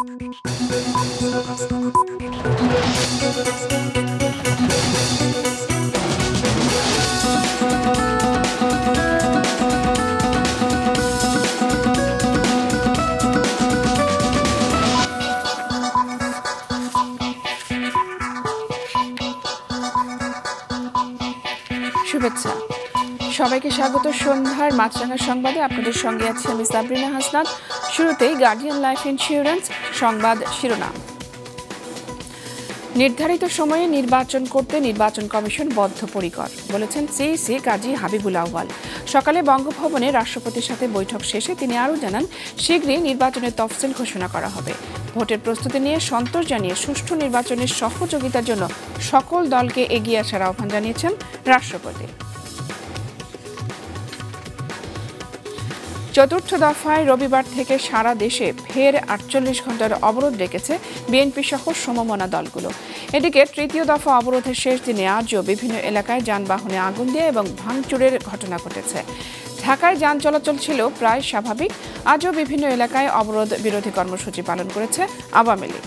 শুভেচ্ছা সবাইকে স্বাগত সন্ধ্যার মাছরাঙা সংবাদে আপনাদের সঙ্গে আছি আমি সাবরিনা হাসনাত। শুরুতেই গার্ডিয়ান লাইফ ইন্স্যুরেন্স সংবাদ শিরোনাম। নির্ধারিত সময়ে নির্বাচন করতে নির্বাচন কমিশন বদ্ধপরিকর বলেছেন সিইসি কাজী হাবিবুল আউয়াল। সকালে বঙ্গভবনে রাষ্ট্রপতির সাথে বৈঠক শেষে তিনি আরও জানান, শীঘ্রই নির্বাচনের তফসিল ঘোষণা করা হবে। ভোটের প্রস্তুতি নিয়ে সন্তোষ জানিয়ে সুষ্ঠু নির্বাচনের সহযোগিতার জন্য সকল দলকে এগিয়ে আসার আহ্বান জানিয়েছেন রাষ্ট্রপতি। চতুর্থ দফায় রবিবার থেকে সারা দেশে ফের 48 ঘণ্টার অবরোধ ডেকেছে বিএনপি সহ সমমনা দলগুলো। এদিকে তৃতীয় দফা অবরোধের শেষ দিনে আজও বিভিন্ন এলাকায় যানবাহনে আগুন দিয়ে এবং ভাঙচুরের ঘটনা ঘটেছে। ঢাকায় যান চলাচল ছিল প্রায় স্বাভাবিক। আজও বিভিন্ন এলাকায় অবরোধ বিরোধী কর্মসূচি পালন করেছে আওয়ামী লীগ।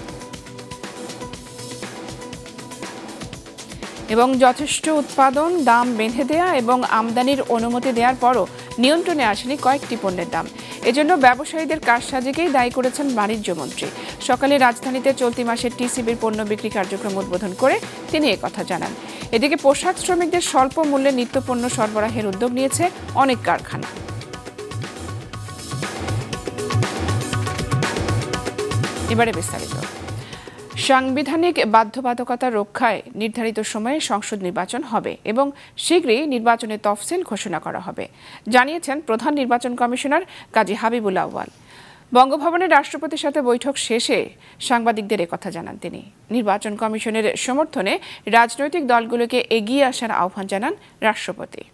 এবং যথেষ্ট উৎপাদন, দাম বেঁধে দেয়া এবং আমদানির অনুমতি দেওয়ার পরও নিয়ন্ত্রণে আসেনি কয়েকটি পণ্যের দাম। এজন্য ব্যবসায়ীদের কারসাজিকেই দায়ী করেছেন বাণিজ্যমন্ত্রী। সকালে রাজধানীতে চলতি মাসের টিসিবির পণ্য বিক্রি কার্যক্রম উদ্বোধন করে তিনি একথা জানান। এদিকে পোশাক শ্রমিকদের স্বল্প মূল্যে নিত্যপণ্য সরবরাহের উদ্যোগ নিয়েছে অনেক কারখানা। এবারে বিস্তারিত। সাংবিধানিক বাধ্যবাধকতা রক্ষায় নির্ধারিত সময়ে সংসদ নির্বাচন হবে এবং শীঘ্রই নির্বাচনের তফসিল ঘোষণা করা হবে জানিয়েছেন প্রধান নির্বাচন কমিশনার কাজী হাবিবুল আউয়াল। বঙ্গভবনের রাষ্ট্রপতির সাথে বৈঠক শেষে সাংবাদিকদের একথা জানান তিনি। নির্বাচন কমিশনের সমর্থনে রাজনৈতিক দলগুলোকে এগিয়ে আসার আহ্বান জানান রাষ্ট্রপতি।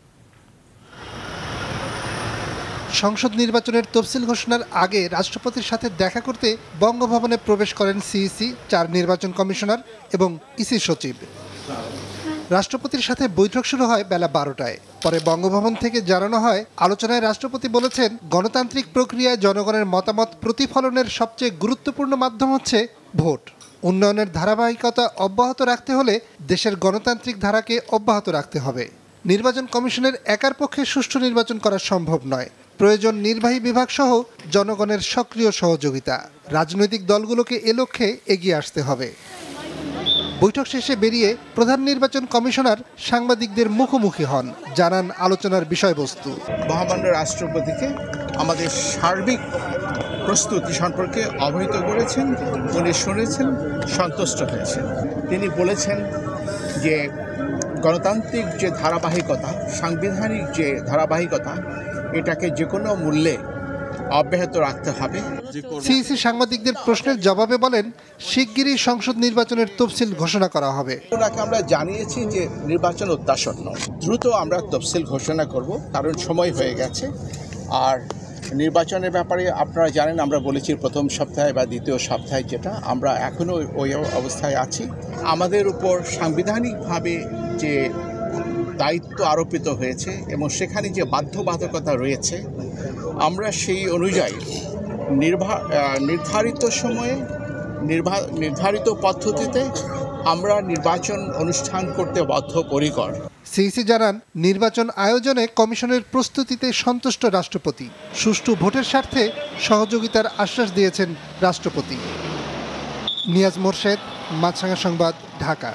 সংসদ নির্বাচনের তফসিল ঘোষণার আগে রাষ্ট্রপতির সাথে দেখা করতে বঙ্গভবনে প্রবেশ করেন সিইসি, 4 নির্বাচন কমিশনার এবং ইসি সচিব। রাষ্ট্রপতির সাথে বৈঠক শুরু হয় বেলা 12টায়। পরে বঙ্গভবন থেকে জানানো হয়, আলোচনায় রাষ্ট্রপতি বলেছেন, গণতান্ত্রিক প্রক্রিয়ায় জনগণের মতামত প্রতিফলনের সবচেয়ে গুরুত্বপূর্ণ মাধ্যম হচ্ছে ভোট। উন্নয়নের ধারাবাহিকতা অব্যাহত রাখতে হলে দেশের গণতান্ত্রিক ধারাকে অব্যাহত রাখতে হবে। নির্বাচন কমিশনের একার পক্ষে সুষ্ঠু নির্বাচন করা সম্ভব নয়। প্রয়োজন নির্বাহী বিভাগ সহ জনগণের সক্রিয় সহযোগিতা। রাজনৈতিক দলগুলোকে এ লক্ষ্যে এগিয়ে আসতে হবে। বৈঠক শেষে বেরিয়ে প্রধান নির্বাচন কমিশনার সাংবাদিকদের মুখোমুখি হন, জানান আলোচনার বিষয়বস্তু। মহামান্য রাষ্ট্রপতিকে আমাদের সার্বিক প্রস্তুতি সম্পর্কে অবহিত করেছেন, উনি শুনেছেন, সন্তুষ্ট হয়েছেন। তিনি বলেছেন যে গণতান্ত্রিক যে ধারাবাহিকতা, সাংবিধানিক যে ধারাবাহিকতা, এটাকে যে কোনো মূল্যে অব্যাহত রাখতে হবে। সিইসি সাংবাদিকদের প্রশ্নের জবাবে বলেন, শিগগিরই সংসদ নির্বাচনের তফসিল ঘোষণা করা হবে। ওনাকে আমরা জানিয়েছি যে নির্বাচন অত্যাসন্ন, দ্রুত আমরা তফসিল ঘোষণা করব, কারণ সময় হয়ে গেছে। আর নির্বাচনের ব্যাপারে আপনারা জানেন, আমরা বলেছি প্রথম সপ্তাহে বা দ্বিতীয় সপ্তাহে, যেটা আমরা এখনও ওই অবস্থায় আছি। আমাদের উপর সাংবিধানিকভাবে যে দায়িত্ব আরোপিত হয়েছে এবং সেখানে যে বাধ্যবাধকতা রয়েছে, আমরা সেই অনুযায়ী নির্ধারিত সময়ে নির্ধারিত পদ্ধতিতে আমরা নির্বাচন অনুষ্ঠান করতে বদ্ধপরিকর। সিইসি জানান, নির্বাচন আয়োজনে কমিশনের প্রস্তুতিতে সন্তুষ্ট রাষ্ট্রপতি। সুষ্ঠু ভোটের স্বার্থে সহযোগিতার আশ্বাস দিয়েছেন রাষ্ট্রপতি। নিয়াজ মোরশেদ, মাছরাঙা সংবাদ, ঢাকা।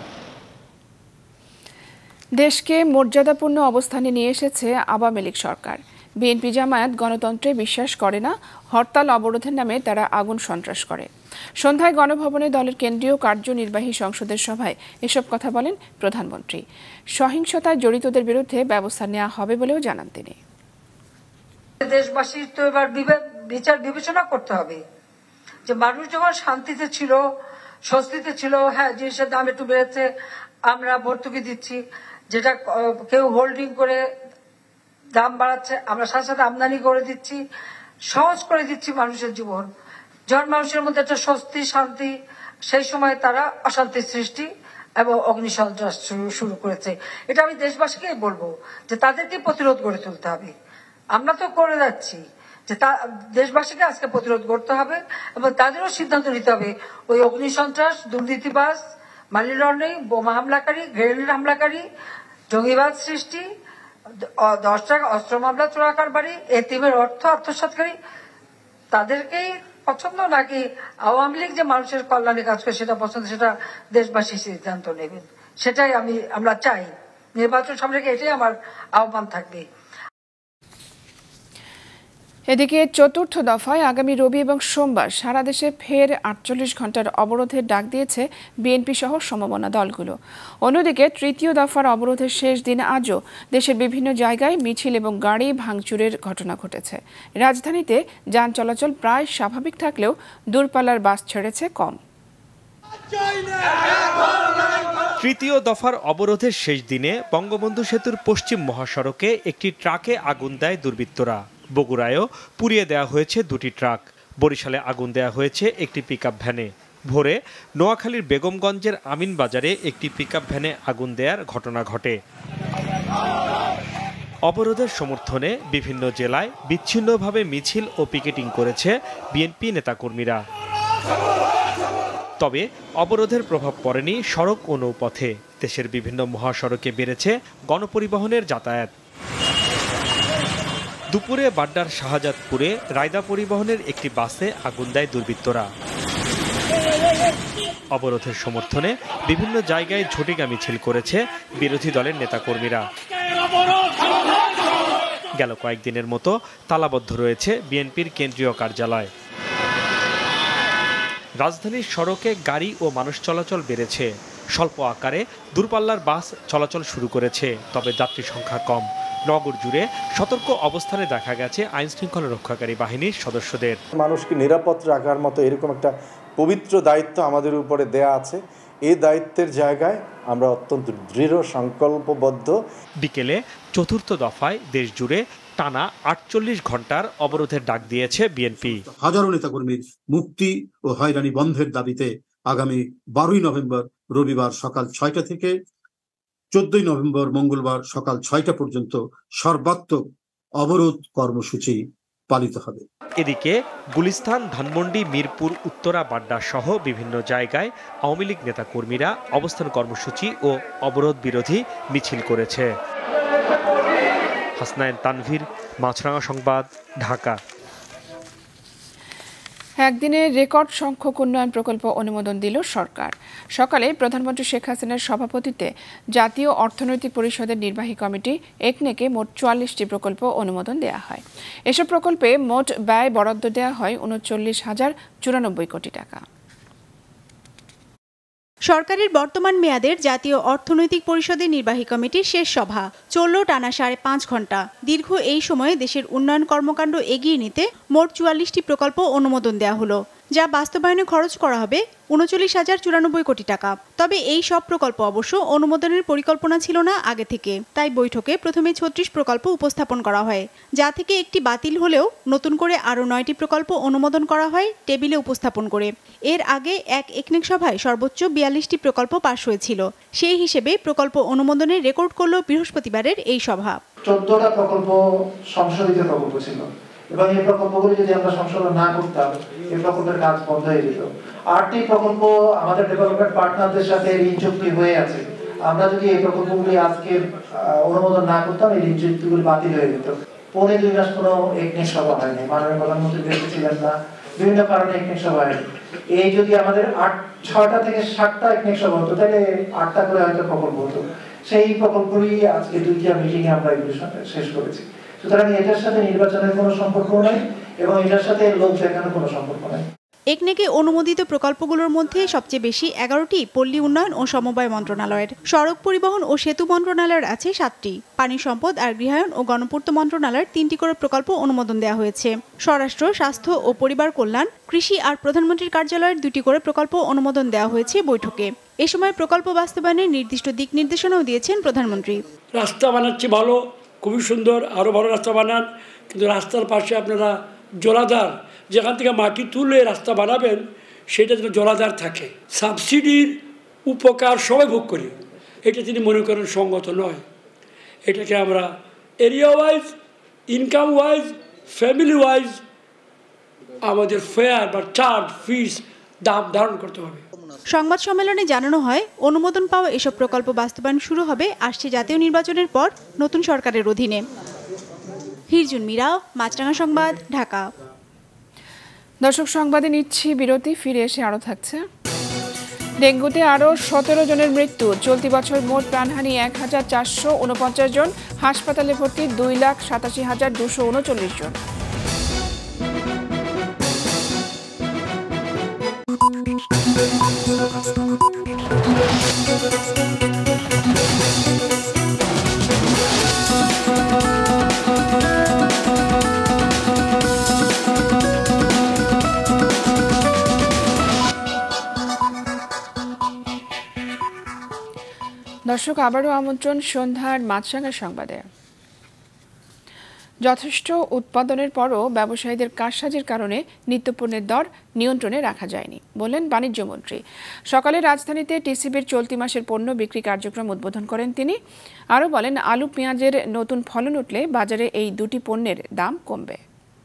দেশকে মর্যাদাপূর্ণ অবস্থানে নিয়ে এসেছে আওয়ামী লীগ সরকার। বিএনপি জামায়াত গণতন্ত্রে বিশ্বাস করে না, হরতাল অবরোধের নামে তারা আগুন সন্ত্রাস করে। সন্ধ্যায় গণভবনে দলের কেন্দ্রীয় কার্যনির্বাহী সংসদের সভায় এসব কথা বলেন প্রধানমন্ত্রী। সহিংসতায় জড়িতদের বিরুদ্ধে ব্যবস্থা নেওয়া হবে বলেও জানান তিনি। দেশবাসীর তো এবার বিচার বিবেচনা করতে হবে যে মানুষ যখন শান্তিতে ছিল, স্বস্তিতে ছিল, হ্যাঁ জিনিসের দাম একটু বেড়েছে, আমরা ভর্তুকি দিচ্ছি, যেটা কেউ হোল্ডিং করে দাম বাড়াচ্ছে, আমরা সাথে সাথে আমদানি করে দিচ্ছি, সহজ করে দিচ্ছি মানুষের জীবন। যখন মানুষের মধ্যে একটা স্বস্তি, শান্তি, সেই সময় তারা অশান্তির সৃষ্টি এবং অগ্নিসন্ত্রাস শুরু করেছে। এটা আমি দেশবাসীকেই বলবো যে তাদেরকে প্রতিরোধ গড়ে তুলতে হবে। আমরা তো করে যাচ্ছি, যে দেশবাসীকে আজকে প্রতিরোধ করতে হবে এবং তাদেরও সিদ্ধান্ত নিতে হবে ওই অগ্নিসন্ত্রাস, দুর্নীতিবাজ, মানি লন্ডারিং, বোমা হামলাকারী, গ্রেনেড হামলাকারী, জঙ্গিবাদ সৃষ্টি, 10টা অস্ত্র মামলা চোরা কারবারি, এতিমের অর্থ আত্মসাৎকারী, তাদেরকেই পছন্দ নাকি আওয়ামী লীগ যে মানুষের কল্যাণে কাজ করে সেটা পছন্দ, সেটা দেশবাসী সিদ্ধান্ত নেবেন। সেটাই আমরা চাই। নির্বাচন সামনে রেখে এটাই আমার আহ্বান থাকবে। এদিকে চতুর্থ দফায় আগামী রবি এবং সোমবার সারা দেশে ফের 48 ঘন্টার অবরোধের ডাক দিয়েছে বিএনপি সহ সমমনা দলগুলো। অন্যদিকে তৃতীয় দফার অবরোধের শেষ দিন আজও দেশের বিভিন্ন জায়গায় মিছিল এবং গাড়ি ভাঙচুরের ঘটনা ঘটেছে। রাজধানীতে যান চলাচল প্রায় স্বাভাবিক থাকলেও দূরপাল্লার বাস ছেড়েছে কম। তৃতীয় দফার অবরোধের শেষ দিনে বঙ্গবন্ধু সেতুর পশ্চিম মহাসড়কে একটি ট্রাকে আগুন দেয় দুর্বৃত্তরা। বগুড়ায়ও পুড়িয়ে দেওয়া হয়েছে 2টি ট্রাক। বরিশালে আগুন দেওয়া হয়েছে একটি পিকআপ ভ্যানে। ভোরে নোয়াখালীর বেগমগঞ্জের আমিনবাজারে একটি পিকআপ ভ্যানে আগুন দেওয়ার ঘটনা ঘটে। অবরোধের সমর্থনে বিভিন্ন জেলায় বিচ্ছিন্নভাবে মিছিল ও পিকেটিং করেছে বিএনপি নেতাকর্মীরা। তবে অবরোধের প্রভাব পড়েনি সড়ক ও নৌপথে। দেশের বিভিন্ন মহাসড়কে বেড়েছে গণপরিবহনের যাতায়াত। দুপুরে বাড্ডার শাহজাদপুরে রায়দা পরিবহনের একটি বাসে আগুন দেয় দুর্বৃত্তরা। অবরোধের সমর্থনে বিভিন্ন জায়গায় ঝটিকা মিছিল করেছে বিরোধী দলের নেতাকর্মীরা। গেল কয়েকদিনের মতো তালাবদ্ধ রয়েছে বিএনপির কেন্দ্রীয় কার্যালয়। রাজধানীর সড়কে গাড়ি ও মানুষ চলাচল বেড়েছে। স্বল্প আকারে দূরপাল্লার বাস চলাচল শুরু করেছে, তবে যাত্রী সংখ্যা কম। নগর জুড়ে সতর্ক অবস্থানে দেখা গেছে আইন শৃঙ্খলা রক্ষাকারী বাহিনীর সদস্যদের। মানুষকে নিরাপদ রাখার মতো এরকম একটা পবিত্র দায়িত্ব আমাদের উপরে দেয়া আছে। এই দায়িত্বের জায়গায় আমরা অত্যন্ত দৃঢ় সংকল্পবদ্ধ। বিকেলে চতুর্থ দফায় দেশ জুড়ে টানা 48 ঘন্টার অবরোধের ডাক দিয়েছে বিএনপি। হাজারো নেতাকর্মীর মুক্তি ও হয়রানি বন্ধের দাবিতে আগামী 12ই নভেম্বর রবিবার সকাল 6টা থেকে 14ই নভেম্বর মঙ্গলবার সকাল 6টা পর্যন্ত সর্বাত্মক অবরোধ কর্মসূচি পালিত হবে। এদিকে গুলিস্তান, ধানমন্ডি, মিরপুর, উত্তরা, বাড্ডা সহ বিভিন্ন জায়গায় আওয়ামী লীগ নেতাকর্মীরা অবস্থান কর্মসূচি ও অবরোধ বিরোধী মিছিল করেছে। হাসনাইন তানভীর, মাছরাঙা সংবাদ, ঢাকা। একদিনে রেকর্ড সংখ্যক উন্নয়ন প্রকল্প অনুমোদন দিল সরকার। সকালে প্রধানমন্ত্রী শেখ হাসিনার সভাপতিত্বে জাতীয় অর্থনৈতিক পরিষদের নির্বাহী কমিটি একনেকে মোট 44টি প্রকল্প অনুমোদন দেওয়া হয়। এসব প্রকল্পে মোট ব্যয় বরাদ্দ দেওয়া হয় 39,094 কোটি টাকা। সরকারের বর্তমান মেয়াদের জাতীয় অর্থনৈতিক পরিষদের নির্বাহী কমিটির শেষ সভা চলল টানা 5.5 ঘন্টা। দীর্ঘ এই সময়ে দেশের উন্নয়ন কর্মকাণ্ড এগিয়ে নিতে মোট 44টি প্রকল্প অনুমোদন দেওয়া হলো, যা বাস্তবায়নে খরচ করা হবে 39,094 কোটি টাকা। তবে এই সব প্রকল্প অবশ্য অনুমোদনের পরিকল্পনা ছিল না আগে থেকে। তাই বৈঠকে প্রথমে 36 প্রকল্প উপস্থাপন করা হয়, যা থেকে একটি বাতিল হলেও নতুন করে আরও 9টি প্রকল্প অনুমোদন করা হয় টেবিলে উপস্থাপন করে। এর আগে এক একনেক সভায় সর্বোচ্চ 42টি প্রকল্প পাশ হয়েছিল। সেই হিসেবে প্রকল্প অনুমোদনের রেকর্ড করল বৃহস্পতিবারের এই সভা। 14টা প্রকল্প সংশোধিত প্রকল্প ছিল এবং এই প্রকল্পগুলি যদি আমরা সংশোধন না করতাম এই প্রকল্পের কাজ বন্ধ হয়ে যেত। 8টি প্রকল্প আমাদের ডেভেলপমেন্ট পার্টনারদের সাথে ঋণ চুক্তি হয়ে আছে। আমরা যদি এই প্রকল্পগুলি আজকে অনুমোদন না করতাম এই ঋণ চুক্তিগুলি বাতিল হয়ে যেত। 2.5 মাস কোনো একনেক সভা হয়নি, মাননীয় প্রধানমন্ত্রী দেশে ছিলেন না, বিভিন্ন কারণে একনেক সভা হয়নি। এই যদি আমাদের 6টা থেকে 7টা একনেক সভা হতো তাহলে 8টা করে হয়তো প্রকল্প হতো। সেই প্রকল্পগুলি আজকে 2টা মিটিংয়ে আমরা এগুলো শেষ করেছি। সুতরাং এটার সাথে নির্বাচনের কোনো সম্পর্ক নাই এবং এটার সাথে লোক দেখানোর কোনো সম্পর্ক নাই। একনেকে অনুমোদিত প্রকল্পগুলোর মধ্যে সবচেয়ে বেশি 11টি পল্লী উন্নয়ন ও সমবায় মন্ত্রণালয়ের। সড়ক পরিবহন ও সেতু মন্ত্রণালয়ের আছে 7টি। পানি সম্পদ আর গৃহায়ন ও গণপূর্ত মন্ত্রণালয়ের 3টি করে প্রকল্প অনুমোদন দেওয়া হয়েছে। স্বরাষ্ট্র, স্বাস্থ্য ও পরিবার কল্যাণ, কৃষি আর প্রধানমন্ত্রীর কার্যালয়ের 2টি করে প্রকল্প অনুমোদন দেওয়া হয়েছে বৈঠকে। এ সময় প্রকল্প বাস্তবায়নের নির্দিষ্ট দিক নির্দেশনাও দিয়েছেন প্রধানমন্ত্রী। রাস্তা বানাচ্ছে ভালো, খুবই সুন্দর, আরও ভালো রাস্তা বানান, কিন্তু রাস্তার পাশে আপনারা জলাধার, যেখান থেকে মাটি তুলে রাস্তা বানাবেন সেটা যেন জলাধার থাকে। সাবসিডির উপকার সবাই ভোগ করি, এটা তিনি মনে করেন সঙ্গত নয়। এটাকে আমরা area wise, income wise family wise আমাদের ফেয়ার বা চার্জ ফিস দাম ধারণ করতে হবে। সংবাদ সম্মেলনে জানানো হয়, অনুমোদন পাওয়া এসব প্রকল্প বাস্তবায়ন শুরু হবে আসছে জাতীয় নির্বাচনের পর নতুন সরকারের অধীনে। হিরজুন মীরা, মাছরাঙা সংবাদ, ঢাকা। দর্শক, সংবাদে নিচ্ছি বিরতি, ফিরে এসে আরও থাকছে। ডেঙ্গুতে আরও 17 জনের মৃত্যু। চলতি বছর মোট প্রাণহানি 1449 জন। হাসপাতালে ভর্তি 2,87,239 জন। দর্শক, আবারও আমন্ত্রণ সন্ধ্যার মাছরাঙা সংবাদে। যথেষ্ট উৎপাদনের পরও ব্যবসায়ীদের কারসাজির কারণে নিত্যপণ্যের দর নিয়ন্ত্রণে রাখা যায়নি বললেন বাণিজ্যমন্ত্রী। সকালে রাজধানীতে টিসিবির চলতি মাসের পণ্য বিক্রি কার্যক্রম উদ্বোধন করেন তিনি। আরও বলেন, আলু পেঁয়াজের নতুন ফলন উঠলে বাজারে এই দুটি পণ্যের দাম কমবে।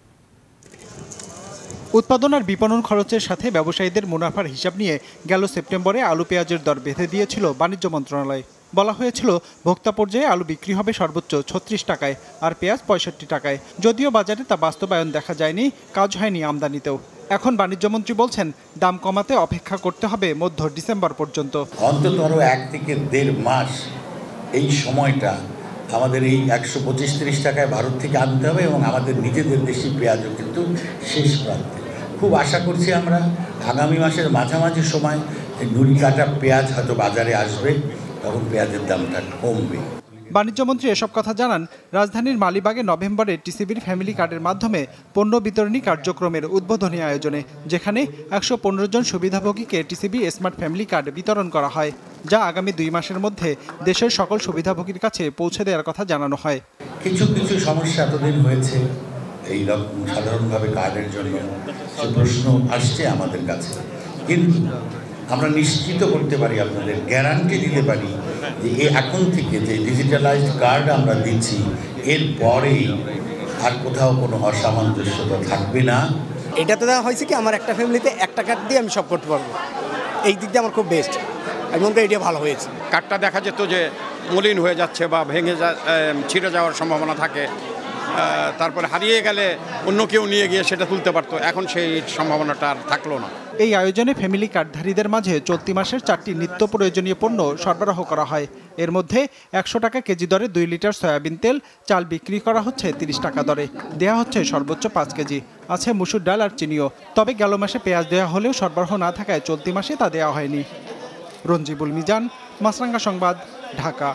উৎপাদন আর বিপণন খরচের সাথে ব্যবসায়ীদের মুনাফার হিসাব নিয়ে গেল সেপ্টেম্বরে আলু পেঁয়াজের দর বেঁধে দিয়েছিল বাণিজ্য মন্ত্রণালয়। বলা হয়েছিল, ভোক্তা পর্যায়ে আলু বিক্রি হবে সর্বোচ্চ 36 টাকায় আর পেঁয়াজ 65 টাকায়। যদিও বাজারে তা বাস্তবায়ন দেখা যায়নি, কাজ হয়নি আমদানিতেও। এখন বাণিজ্যমন্ত্রী বলছেন, দাম কমাতে অপেক্ষা করতে হবে মধ্য ডিসেম্বর পর্যন্ত। অন্তত 1 থেকে 1.5 মাস এই সময়টা আমাদের এই 125-30 টাকায় ভারত থেকে আনতে হবে এবং আমাদের নিজেদের দেশি পেঁয়াজও কিন্তু শেষ প্রান্তে। খুব আশা করছি আমরা আগামী মাসের মাঝামাঝি সময় এই নুড়ি কাটা পেঁয়াজ হয়তো বাজারে আসবে, তখন পেঁয়াজের দামটা কমবে। বাণিজ্যমন্ত্রী এসব কথা জানান রাজধানীর মালিবাগে নভেম্বরে টিসিবির ফ্যামিলি কার্ডের মাধ্যমে পণ্য বিতরণী কার্যক্রমের উদ্বোধনী আয়োজনে, যেখানে 115 জন সুবিধাভোগীকে টিসিবি স্মার্ট ফ্যামিলি কার্ড বিতরণ করা হয়, যা আগামী 2 মাসের মধ্যে দেশের সকল সুবিধাভোগীর কাছে পৌঁছে দেওয়ার কথা জানানো হয়। কিছু সমস্যা এতদিন হয়েছে এই সাধারণভাবে কার্ডের জন্য, সে প্রশ্ন আসছে আমাদের কাছে, কিন্তু আমরা নিশ্চিত করতে পারি, আপনাদের গ্যারান্টি দিতে পারি যে এখন থেকে যে ডিজিটালাইজড কার্ড আমরা দিচ্ছি, এর পরেই আর কোথাও কোনো অসামঞ্জস্যতা থাকবে না। এটাতে দেওয়া হয়েছে কি, আমার একটা ফ্যামিলিতে একটা কার্ড দিয়ে আমি সব করতে পারবো। এই দিক দিয়ে আমার খুব বেস্ট, আমি মনে করি এটা ভালো হয়েছে। কার্ডটা দেখা যেত যে মলিন হয়ে যাচ্ছে বা ভেঙে ছিঁড়ে যাওয়ার সম্ভাবনা থাকে, তারপরে হারিয়ে গেলে অন্য কেউ নিয়ে গিয়ে সেটা তুলতে পারতো, এখন সেই সম্ভাবনাটা আর থাকলো না। এই আয়োজনে ফ্যামিলি কার্ডধারীদের মাঝে চলতি মাসের 4টি নিত্য প্রয়োজনীয় পণ্য সরবরাহ করা হয়। এর মধ্যে 100 টাকা কেজি দরে 2 লিটার সয়াবিন তেল, চাল বিক্রি করা হচ্ছে 30 টাকা দরে, দেয়া হচ্ছে সর্বোচ্চ 5 কেজি। আছে মুসুর ডাল আর চিনিও। তবে গেল মাসে পেঁয়াজ দেওয়া হলেও সরবরাহ না থাকায় চলতি মাসে তা দেওয়া হয়নি। রঞ্জিবুল মিজান, মাছরাঙ্গা সংবাদ, ঢাকা।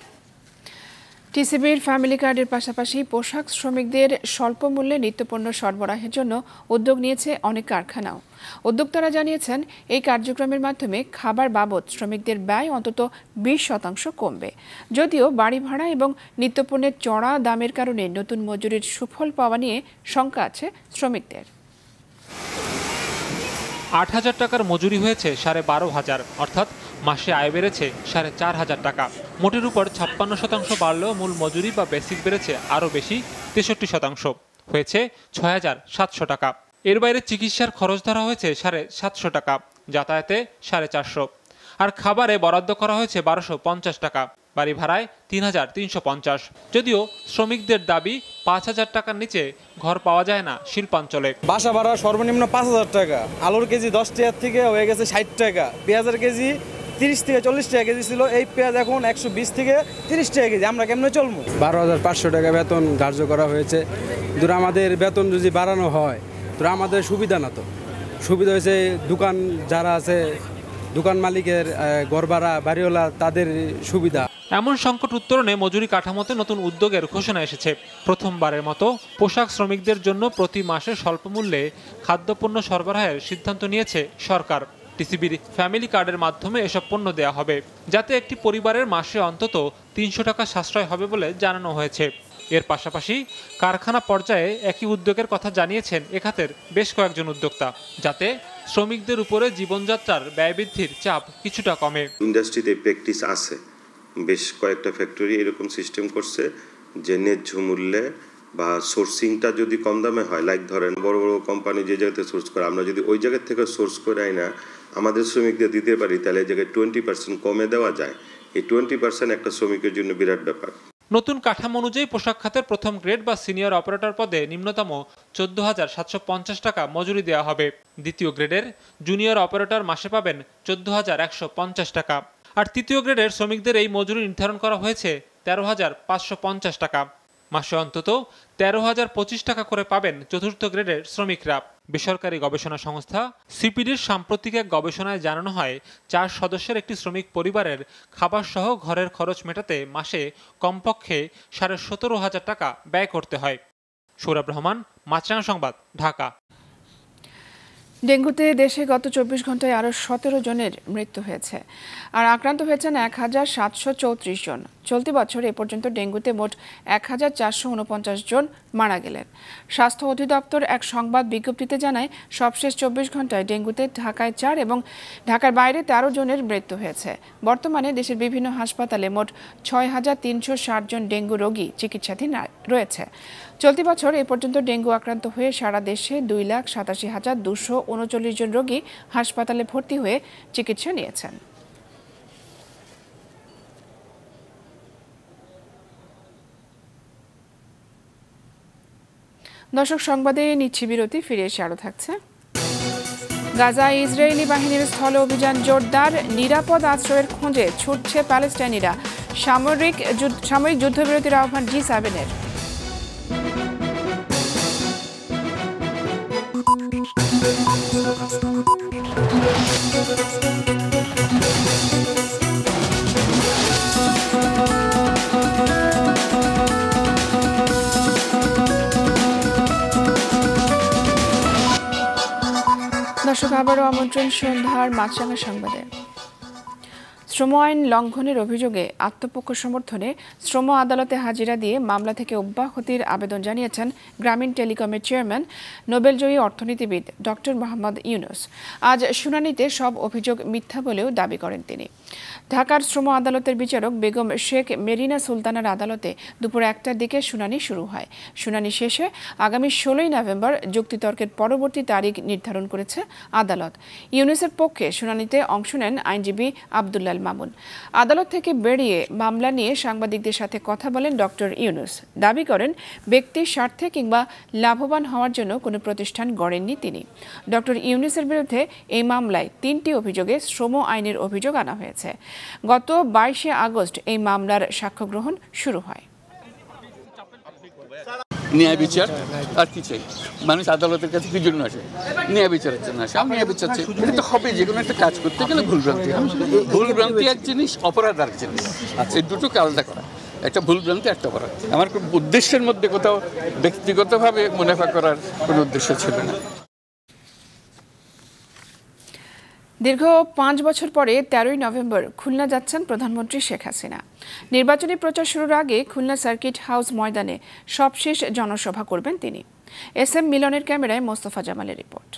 টিসিবির ফ্যামিলি কার্ডের পাশাপাশি পোশাক শ্রমিকদের স্বল্প মূল্যে নিত্যপণ্য সরবরাহের জন্য উদ্যোগ নিয়েছে অনেক কারখানাও। উদ্যোক্তারা জানিয়েছেন, এই কার্যক্রমের মাধ্যমে খাবার বাবদ শ্রমিকদের ব্যয় অন্তত 20% কমবে। যদিও বাড়ি ভাড়া এবং নিত্যপণ্যের চড়া দামের কারণে নতুন মজুরির সুফল পাওয়া নিয়ে শঙ্কা আছে শ্রমিকদের। 8,000 টাকার মজুরি হয়েছে 12,500, অর্থাৎ মাসে আয় বেড়েছে 4,500 টাকা। মোটের উপর 56% বাড়লেও মূল মজুরি বা বেসিক বেড়েছে আরও বেশি, 63% হয়েছে 6,700 টাকা। এর বাইরে চিকিৎসার খরচ ধরা হয়েছে 750 টাকা, যাতায়াতে 450, আর খাবারে বরাদ্দ করা হয়েছে 1250 টাকা, বাড়ি ভাড়ায় 3,350। যদিও শ্রমিকদের দাবি 5,000 টাকার নিচে ঘর পাওয়া যায় না শিল্পাঞ্চলে। বাসা ভাড়া সর্বনিম্ন 5,000 টাকা, আলুর কেজি 10 টাকা থেকে হয়ে গেছে 60 টাকা, পেঁয়াজের কেজি 30 থেকে 40 টাকা কেজি ছিল, এই পেঁয়াজ এখন 120 থেকে 30 টাকা কেজি। আমরা কেমনে চলবো? 12,500 টাকা বেতন ধার্য করা হয়েছে। ধরো আমাদের বেতন যদি বাড়ানো হয় তো আমাদের সুবিধা না, তো সুবিধা হয়েছে দোকান যারা আছে, দোকান মালিকের, ঘর ভাড়া, বাড়িওয়ালা, তাদের সুবিধা। এমন সংকট উত্তরণে মজুরি কাঠামোতে নতুন উদ্যোগের ঘোষণা এসেছে। প্রথমবারের মতো পোশাক শ্রমিকদের জন্য প্রতি মাসে স্বল্প মূল্যে খাদ্যপণ্য সরবরাহের সিদ্ধান্ত নিয়েছে সরকার। টিসিবির ফ্যামিলি কার্ডের মাধ্যমে এসব পণ্য দেওয়া হবে, যাতে একটি পরিবারের মাসে অন্তত 300 টাকা সাশ্রয় হবে বলে জানানো হয়েছে। এর পাশাপাশি কারখানা পর্যায়ে একই উদ্যোগের কথা জানিয়েছেন এ খাতের বেশ কয়েকজন উদ্যোক্তা, যাতে শ্রমিকদের উপরে জীবনযাত্রার ব্যয় বৃদ্ধির চাপ কিছুটা কমে। ইন্ডাস্ট্রিতে প্র্যাকটিস আছে, বেশ কয়েকটা ফ্যাক্টরি এরকম সিস্টেম করছে যে ন্যায্য মূল্যে বা সোর্সিংটা যদি কম দামে হয়, লাইক ধরেন বড় বড় কোম্পানি যে জায়গাতে সোর্স করে, আমরা যদি ওই জায়গা থেকে সোর্স করে আইনা আমাদের শ্রমিকদের দিতে পারি, তাহলে এই জায়গায় 20% কমে দেওয়া যায়। এই 20% একটা শ্রমিকের জন্য বিরাট ব্যাপার। নতুন কাঠামো অনুযায়ী পোশাক খাতের প্রথম গ্রেড বা সিনিয়র অপারেটর পদে নিম্নতম 14,750 টাকা মজুরি দেওয়া হবে। দ্বিতীয় গ্রেডের জুনিয়র অপারেটর মাসে পাবেন 14,150 টাকা। আর তৃতীয় গ্রেডের শ্রমিকদের এই মজুরি নির্ধারণ করা হয়েছে 13,550 টাকা। মাসে অন্তত 13,025 টাকা করে পাবেন চতুর্থ গ্রেডের শ্রমিকরা। বেসরকারি গবেষণা সংস্থা সিপিডির সাম্প্রতিক এক গবেষণায় জানানো হয়, 4 সদস্যের একটি শ্রমিক পরিবারের খাবার সহ ঘরের খরচ মেটাতে মাসে কমপক্ষে 17,500 টাকা ব্যয় করতে হয়। সৌরভ রহমান, মাছরাঙা সংবাদ, ঢাকা। ডেঙ্গুতে দেশে গত 24 ঘন্টায় আরও 17 জনের মৃত্যু হয়েছে, আর আক্রান্ত হয়েছেন 1,734 জন। চলতি বছর এ পর্যন্ত ডেঙ্গুতে মোট 1,449 জন মারা গেলেন। স্বাস্থ্য অধিদপ্তর এক সংবাদ বিজ্ঞপ্তিতে জানায়, সবশেষ 24 ঘন্টায় ডেঙ্গুতে ঢাকায় 4 এবং ঢাকার বাইরে 13 জনের মৃত্যু হয়েছে। বর্তমানে দেশের বিভিন্ন হাসপাতালে মোট 6,360 জন ডেঙ্গু রোগী চিকিৎসাধীন রয়েছে। চলতি বছর এ পর্যন্ত ডেঙ্গু আক্রান্ত হয়ে সারা দেশে 2,87,239 জন রোগী হাসপাতালে ভর্তি হয়ে চিকিৎসা নিয়েছেন। দর্শক, সংবাদে নিচ্ছি বিরতি, ফিরে এসে আরও থাকছে। গাজায় ইসরায়েলি বাহিনীর স্থল অভিযান জোরদার, নিরাপদ আশ্রয়ের খোঁজে ছুটছে প্যালেস্টাইনিরা। সামরিক যুদ্ধবিরতির আহ্বান G7-এর। দর্শক, আবারও আমন্ত্রণ সন্ধ্যার মাছরাঙা সংবাদে। শ্রম আইন লঙ্ঘনের অভিযোগে আত্মপক্ষ সমর্থনে শ্রম আদালতে হাজিরা দিয়ে মামলা থেকে অব্যাহতির আবেদন জানিয়েছেন গ্রামীণ টেলিকমের চেয়ারম্যান নোবেলজয়ী অর্থনীতিবিদ ডক্টর মোহাম্মদ ইউনুস। আজ শুনানিতে সব অভিযোগ মিথ্যা বলেও দাবি করেন তিনি। ঢাকার শ্রম আদালতের বিচারক বেগম শেখ মেরিনা সুলতানার আদালতে দুপুর 1টার দিকে শুনানি শুরু হয়। শুনানি শেষে আগামী 16ই নভেম্বর যুক্তিতর্কের পরবর্তী তারিখ নির্ধারণ করেছে আদালত। ইউনুসের পক্ষে শুনানিতে অংশ নেন আইনজীবী আব্দুল্লাহ মামুন। আদালত থেকে বেরিয়ে মামলা নিয়ে সাংবাদিকদের সাথে কথা বলেন ডক্টর ইউনুস। দাবি করেন, ব্যক্তির স্বার্থে কিংবা লাভবান হওয়ার জন্য কোনো প্রতিষ্ঠান গড়েননি তিনি। ডক্টর ইউনুসের বিরুদ্ধে এই মামলায় 3টি অভিযোগে শ্রম আইনের অভিযোগ আনা হয়েছে। গত 22শে আগস্ট এই মামলার সাক্ষ্য গ্রহণ শুরু হয়। ন্যায় বিচার আর কি চাই? মানুষ আদালতের কাছে কি জন্য আসে? ন্যায় বিচারের জন্য আসে। আমি ন্যায় বিচার চাই। এটা তো হবে, যে কোনো একটা কাজ করতে গেলে ভুলভ্রান্তি। ভুলভ্রান্তি এক জিনিস, অপরাধ আর জিনিস। আচ্ছা, এই দুটোকে আলাদা করা। একটা ভুলভ্রান্তি, একটা অপরাধ। আমার কোনো উদ্দেশ্যের মধ্যে কোথাও ব্যক্তিগতভাবে মুনাফা করার কোনো উদ্দেশ্য ছিল না। দীর্ঘ 5 বছর পরে 13ই নভেম্বর খুলনা যাচ্ছেন প্রধানমন্ত্রী শেখ হাসিনা। নির্বাচনী প্রচার শুরুর আগে খুলনা সার্কিট হাউস ময়দানে সবশেষ জনসভা করবেন তিনি। SM মিলনের ক্যামেরায় মোস্তফা জামালের রিপোর্ট।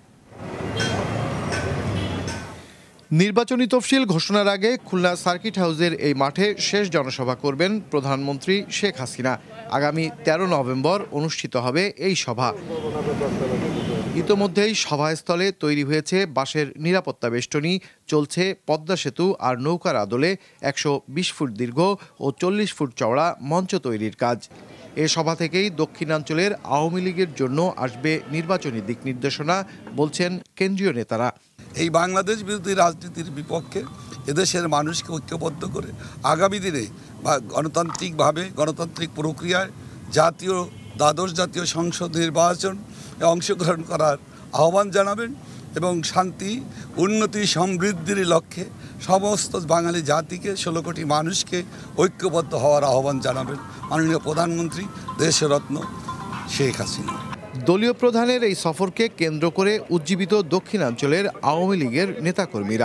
নির্বাচনী তফসিল ঘোষণার আগে খুলনা সার্কিট হাউসের এই মাঠে শেষ জনসভা করবেন প্রধানমন্ত্রী শেখ হাসিনা। আগামী 13 নভেম্বর অনুষ্ঠিত হবে এই সভা। ইতোমধ্যেই সভাস্থলে তৈরি হয়েছে বাঁশের নিরাপত্তা বেষ্টনী, চলছে পদ্মা সেতু আর নৌকার আদলে 120 ফুট দীর্ঘ ও 40 ফুট চওড়া মঞ্চ তৈরির কাজ। এ সভা থেকেই দক্ষিণাঞ্চলের আওয়ামী লীগের জন্য আসবে নির্বাচনী দিক নির্দেশনা, বলছেন কেন্দ্রীয় নেতারা। এই বাংলাদেশ বিরোধী রাজনীতির বিপক্ষে এদেশের মানুষকে ঐক্যবদ্ধ করে আগামী দিনে গণতান্ত্রিকভাবে গণতান্ত্রিক প্রক্রিয়ায় দ্বাদশ জাতীয় সংসদ নির্বাচন অংশগ্রহণ করার আহ্বান জানাবেন এবং শান্তি, উন্নতি, সমৃদ্ধির লক্ষ্যে সমস্ত বাঙালি জাতিকে, 16 কোটি মানুষকে ঐক্যবদ্ধ হওয়ার আহ্বান জানাবেন মাননীয় প্রধানমন্ত্রী দেশরত্ন শেখ হাসিনা। দলীয় প্রধানের এই সফরকে কেন্দ্র করে উজ্জীবিত দক্ষিণাঞ্চলের আওয়ামী লীগের নেতাকর্মীরা।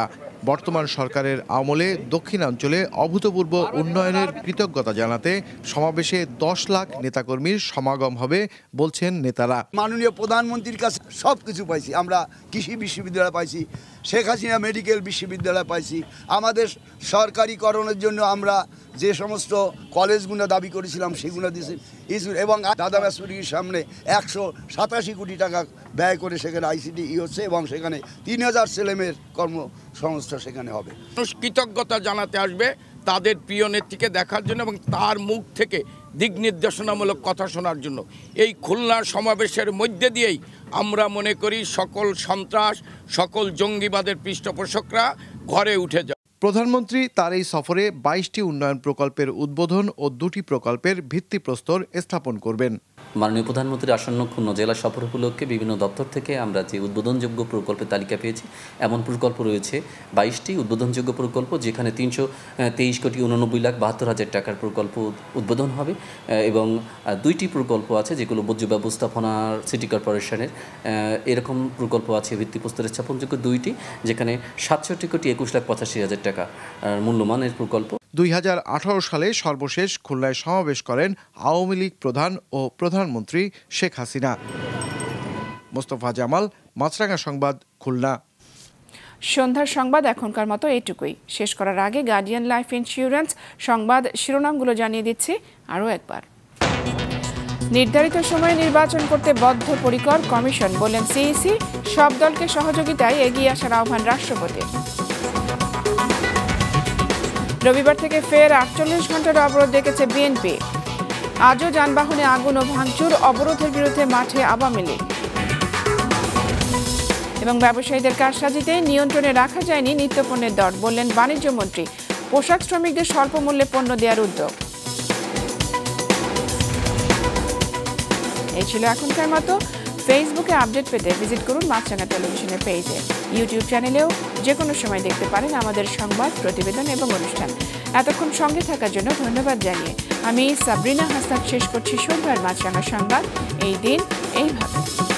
বর্তমান সরকারের আমলে দক্ষিণাঞ্চলে অভূতপূর্ব উন্নয়নের কৃতজ্ঞতা জানাতে সমাবেশে 10 লাখ নেতাকর্মীর সমাগম হবে বলছেন নেতারা। মাননীয় প্রধানমন্ত্রীর কাছে সব কিছু পাইছি, আমরা কৃষি বিশ্ববিদ্যালয় পাইছি, শেখ হাসিনা মেডিকেল বিশ্ববিদ্যালয় পাইছি, আমাদের সরকারিকরণের জন্য আমরা যে সমস্ত কলেজগুলো দাবি করেছিলাম সেগুলো দিয়েছি, এবং দাদা ব্যাসপুরীর সামনে 187 কোটি টাকা ব্যয় করে সেখানে আইসিডি হচ্ছে এবং সেখানে 3000 ছেলেমেয়ের কর্মসংস্থান সেখানে হবে। কৃতজ্ঞতা জানাতে আসবে তাদের প্রিয় নেত্রীকে দেখার জন্য এবং তার মুখ থেকে দিক নির্দেশনামূলক কথা শোনার জন্য। এই খুলনার সমাবেশের মধ্যে দিয়েই আমরা মনে করি সকল সন্ত্রাস, সকল জঙ্গিবাদের পৃষ্ঠপোষকরা ঘরে উঠে যায়। প্রধানমন্ত্রী তার এই সফরে 22টি উন্নয়ন প্রকল্পের উদ্বোধন ও 2টি প্রকল্পের ভিত্তিপ্রস্তর স্থাপন করবেন। মাননীয় প্রধানমন্ত্রীর আসন্ন খুলনা জেলা সফর উপলক্ষে বিভিন্ন দপ্তর থেকে আমরা যে উদ্বোধনযোগ্য প্রকল্পের তালিকা পেয়েছি, এমন প্রকল্প রয়েছে 22টি উদ্বোধনযোগ্য প্রকল্প, যেখানে 323,89,72,000 টাকার প্রকল্প উদ্বোধন হবে এবং 2টি প্রকল্প আছে যেগুলো বর্জ্য ব্যবস্থাপনার সিটি কর্পোরেশনের, এরকম প্রকল্প আছে ভিত্তিপ্রস্তরে স্থাপনযোগ্য 2টি, যেখানে 67,21,85,000 টাকা মূল্যমানের প্রকল্প। 2018 সালে সর্বশেষ খুলনায় সমাবেশ করেন আওয়ামী লীগ প্রধান ও প্রধানমন্ত্রী শেখ হাসিনা। মোস্তফা জামাল, মাছরাঙা সংবাদ, খুলনা। সন্ধ্যার সংবাদ এখনকার মতো এইটুকুই। শেষ করার আগে গার্ডিয়ান লাইফ ইন্স্যুরেন্স সংবাদ শিরোনামগুলো জানিয়ে দিচ্ছি আরও একবার। নির্ধারিত সময়ে নির্বাচন করতে বদ্ধপরিকর কমিশন, বললেন সিইসি। সব দলকে সহযোগিতায় এগিয়ে আসার আহ্বান রাষ্ট্রপতির। রবিবার থেকে ফের 48 ঘন্টার অবরোধ ডেকেছে বিএনপি। আজও যানবাহনে আগুন ও ভাঙচুর, অবরোধের বিরুদ্ধে মাঠে আওয়ামী লীগ। এবং ব্যবসায়ীদের কারসাজিতে নিয়ন্ত্রণে রাখা যায়নি নিত্যপণ্যের দর, বললেন বাণিজ্য মন্ত্রী। পোশাক শ্রমিকদের স্বল্প মূল্যে পণ্য দেওয়ার উদ্যোগ। এই ছিল এখনকার মতো। ফেসবুকে আপডেট পেতে ভিজিট করুন মাছরাঙা টেলিভিশনের পেজে। ইউটিউব চ্যানেলেও যে কোনো সময় দেখতে পারেন আমাদের সংবাদ, প্রতিবেদন এবং অনুষ্ঠান। এতক্ষণ সঙ্গে থাকার জন্য ধন্যবাদ জানিয়ে আমি সাবরিনা হাসান শেষ করছি সন্ধ্যার মাছরাঙা সংবাদ। এই দিন এইভাবে।